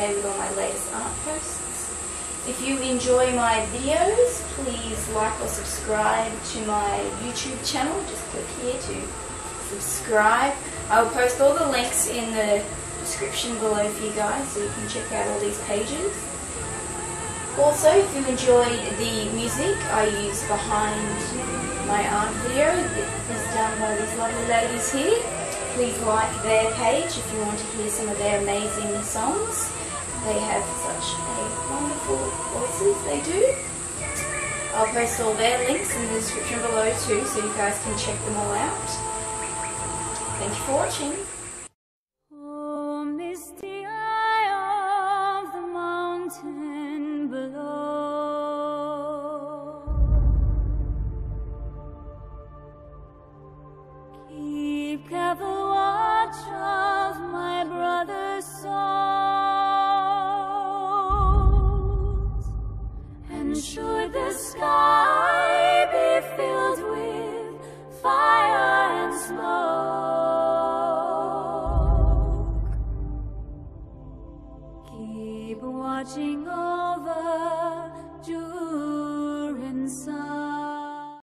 day with all my latest art posts. If you enjoy my videos, please like or subscribe to my YouTube channel. Just click here to subscribe. I will post all the links in the description below for you guys so you can check out all these pages. Also, if you enjoyed the music I use behind my art video, it is done by these lovely ladies here. Please like their page if you want to hear some of their amazing songs. They have such wonderful voices, they do. I'll post all their links in the description below too, so you guys can check them all out. Thank you for watching. Oh, misty eye of the mountain below, keep careful watch of my brother's souls, and should the sky be filled with fire and smoke,